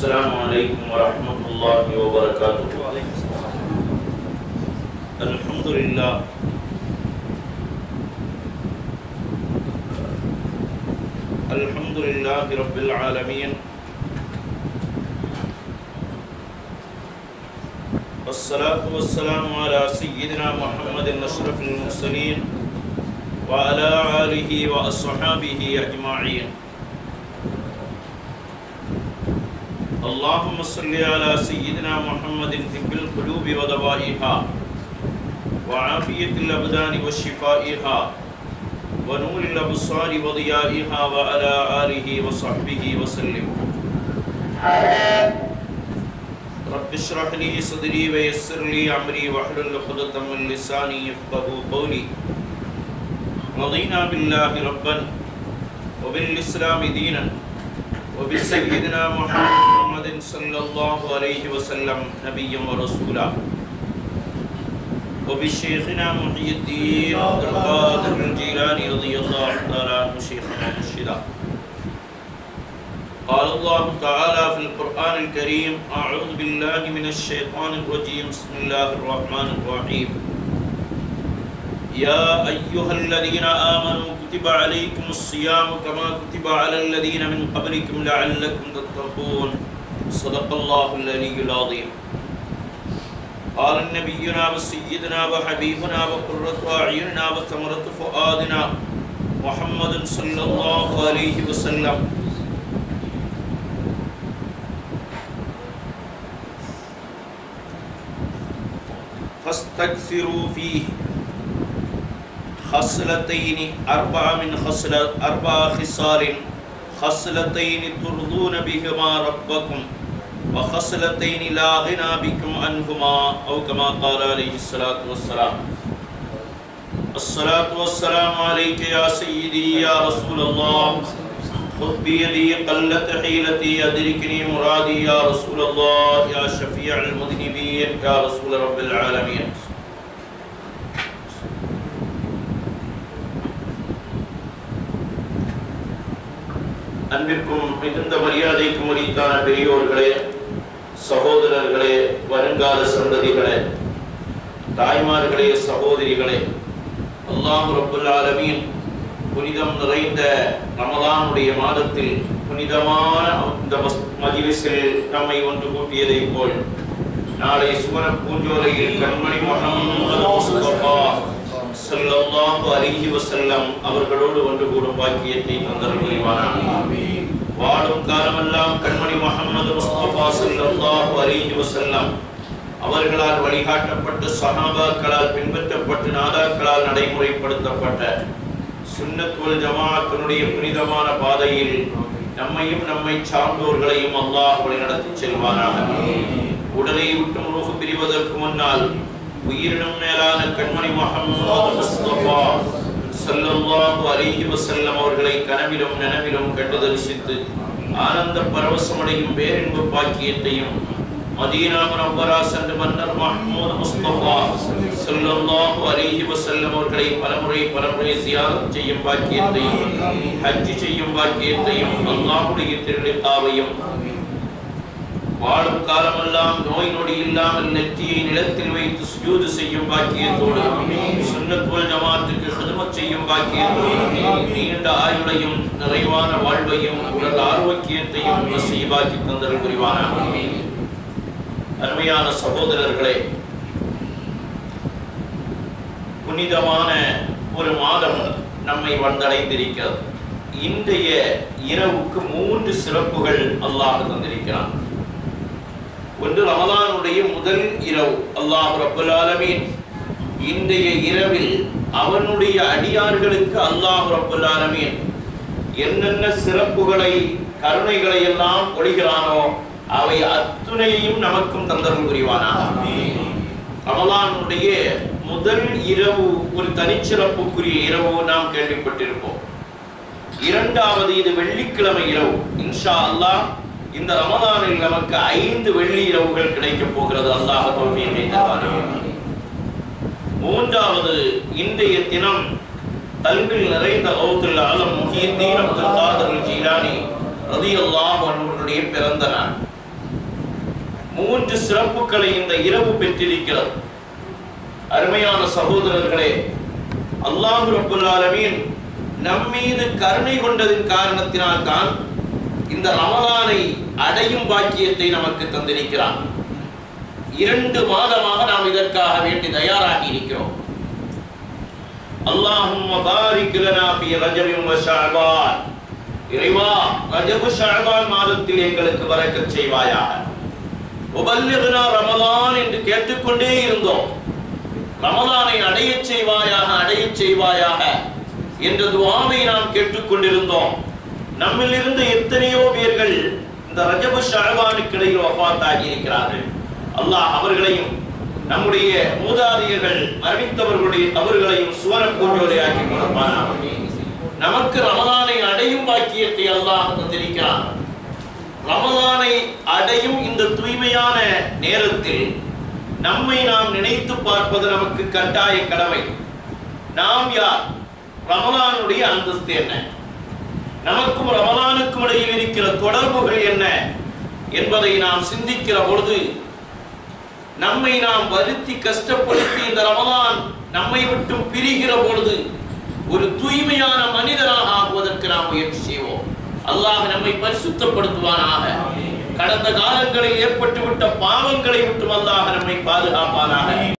السلام عليكم ورحمة الله وبركاته. الحمد لله الحمد لله رب العالمين، والصلاة والسلام على سيدنا محمد أشرف المرسلين وعلى آله وأصحابه أجمعين. اللهم صل على سيدنا محمد طب القلوب ودوائها وعافية الأبدان وشفائها ونور الأبصار وضيائها وعلى آله وصحبه وسلم. رب اشرح لي صدري ويسر لي أمري واحلل عقدة من لساني يفقهوا قولي. رضينا بالله ربا وبالإسلام دينا وبسيدنا محمد صلى الله عليه وسلم نبيا ورسولا وبشيخنا محي الدين عبد القادر الجيلاني رضي الله تعالى عنه شيخنا مرشدا. قال الله تعالى في القرآن الكريم: أعوذ بالله من الشيطان الرجيم، بسم الله الرحمن الرحيم. يا أيها الذين آمنوا كتب عليكم الصيام كما كتب على الذين من قبلكم لعلكم تتقون. صدق الله العلي العظيم. قال نبينا وسيدنا وحبيبنا وقرة أعيننا وثمرة فؤادنا محمد صلى الله عليه وسلم: فاستكثروا فيه خصلتين أربع خصال: خصلتين ترضون بهما ربكم وخصلتين لا غنى بكم عنهما، أو كما قال عليه الصلاة والسلام. الصلاة والسلام عليك يا سيدي يا رسول الله، خذ بيدي قلت حيلتي أدركني مرادي يا رسول الله، يا شفيع المذنبين يا رسول رب العالمين. அன்பிற்கும் மிகுந்த மரியாதைக்கும் உரித்தான பெரியோர்களே, சகோதரர்களே, வருங்கால சந்ததிகளே, தாய்மார்களே, சகோதரிகளே, அல்லாஹ் ரப்புல் ஆலமீன் புனிதம் நிறைந்த ரமலானுடைய மாதத்தில் புனிதமான இந்த மஜ்லிஸில் நம்மை ஒன்று கூட்டியதை போல் நாளை சுவன பூஞ்சோலையில் கண்மணி முஹம்மது முஸ்தபா ஸல்லல்லாஹு அலைஹி வஸல்லம் அவர்களோடு ஒன்று கூடும் பாக்கியத்தை தந்தருள்வானாக. வாழும் காலமெல்லாம் கண்மணி முஹம்மது முஸ்தபா ஸல்லல்லாஹு அலைஹி வஸல்லம் அவர்களால் வழிகாட்டப்பட்ட சஹாபாக்களால் பின்பற்றப்பட்டு நாதாக்களால் நடைமுறைப்படுத்தப்பட்ட சுன்னத் வல் ஜமாஅத்தினுடைய புனிதமான பாதையில் நம்மையும் நம்மை சார்ந்தோர்களையும் அல்லாஹ் வழிநடத்தி செல்வானாக. உடலை விட்டும் ரூஹ் பிரிவதற்கு முன்னால் உயிரினும் மேலான கண்மணி முஹம்மது முஸ்தபா ஸல்லல்லாஹு அலைஹி வஸல்லம் அவர்களை கனவிலும் நனவிலும் கண்டு தரிசித்து ஆனந்த பரவசமடையும் பேரின்பு பாக்கியத்தையும் மதீனா முனவ்வரா சென்று மன்னர் மஹ்மூத் முஸ்தபா ஸல்லல்லாஹு அலைஹி வஸல்லம் அவர்களை பலமுறை சியாரத் செய்யும் பாக்கியத்தையும் ஹஜ் செய்யும் பாக்கியத்தையும் அல்லாஹ்வுடைய திருலிகாவையும் வாழும் காலமெல்லாம் நோய் நொடி இல்லாமல் நெற்றியை நிலத்தில் வைத்து சுஜூது செய்யும் பாக்கியத்தோடு சுன்னத் வல் ஜமாஅத்துக்கு ஹிதமத் செய்யும் பாக்கியத்தோடு நீண்ட ஆயுளையும் நிறைவான வாழ்வையும் உடல் ஆரோக்கியத்தையும் நசீபாக்கி தந்தருள் புரிவானாக. அருமையான சகோதரர்களே, புனிதமான ஒரு மாதம் நம்மை வந்தடைந்திருக்கிறது. இன்றைய இரவுக்கு 3 சிறப்புகள் அல்லாஹ் தந்திருக்கிறான். ஒன்று, ரமலானுடைய முதல் இரவு. அல்லாஹ் ரப்பல் ஆலமீன் இன்றைய இரவில் அவனுடைய அடியார்களுக்கு அல்லாஹ் ரப்பல் ஆலமீன் என்னென்ன சிறப்புகளை கருணைகளை எல்லாம் பொழிகிறானோ அவை அத்துணையையும் நமக்கும் தந்தருள் புரிவானாக. ரமலானுடைய முதல் இரவு ஒரு தனிச்சிறப்புக்குரிய இரவு நாம் கேள்விப்பட்டிருப்போம். இரண்டாவது, இது வெள்ளிக்கிழமை இரவு. இன்ஷா அல்லாஹ் இந்த ரமலானில் நமக்கு 5 வெள்ளி இரவுகள் கிடைக்கப் போகிறது. அல்லாஹ் தௌஃபீக் தருவானாக. மூன்றாவது, இன்றைய தினம் கல்வில் நிறைந்த கௌதுல் ஆலம் முஹியுத்தீன் அப்துல் காதிர் ஜீலானி ரலியல்லாஹு அன்ஹுவுடைய பிறந்த நாள். 3 சிறப்புகளை இந்த இரவு பெற்றிருக்கிறது. அருமையான சகோதரர்களே, அல்லாஹ் ரப்பல் ஆலமீன் நம்மீது கருணை கொண்டதின் காரணத்தினால் தான் இந்த ரமலானை அடையும் பாக்கியத்தை நமக்கு தந்திருக்கிறான். 2 மாதமாக நாம் இதற்காக வேண்டி தயாராகி இருக்கிறோம். அல்லாஹும்ம பாரிக் லனா ஃபீ ரஜபின் வ ஷஅபான். இறைவா, ரஜப் ஷஅபான் மாதத்தில் எங்களுக்கு பரக்கத் செய்வாயாக. வபல்லிக்னா ரமலான் என்று கேட்டுக்கொண்டே இருந்தோம். ரமலானை அடையச் செய்வாயாக, அடையச் செய்வாயாக என்ற துஆவை நாம் கேட்டுக்கொண்டிருந்தோம். நம்மிலிருந்து எத்தனையோ பேர்கள் இந்த ரஜப் ஷஅபானுக்கு இடையில் வஃபாத் ஆகி இருக்கிறார்கள். அல்லாஹ் அவர்களையும் நம்முடைய மூதாதையர்கள் மரணித்தவர்களுடைய கபர்களையும் சுவன பூஞ்சோலையாக்கி கொடுப்பானாக. நமக்கு ரமலானை அடையும் பாக்கியத்தை அல்லாஹ் தந்திருக்கிறான். ரமலானை அடையும் இந்த தூய்மையான நேரத்தில் நம்மை நாம் நினைத்து பார்ப்பது நமக்கு கட்டாய கடமை. நாம் யார்? ரமலானுடைய அந்தஸ்து என்ன? நமக்கும் ரமலானுக்கும் இடையில் இருக்கிற தொடர்புகள் என்ன என்பதை நாம் சிந்திக்கிற பொழுது, நம்மை நாம் வருத்தி கஷ்டப்படுத்தி இந்த ரமலான் நம்மை விட்டு பிரிகிற பொழுது ஒரு தூய்மையான மனிதனாக ஆகுவதற்கு நாம் முயற்சி செய்வோம். அல்லாஹ் நம்மை பரிசுத்தப்படுத்துவானாக. கடந்த காலங்களில் ஏற்பட்டுவிட்ட பாவங்களை விட்டு அல்லாஹ் நம்மை பாதுகாப்பானாக.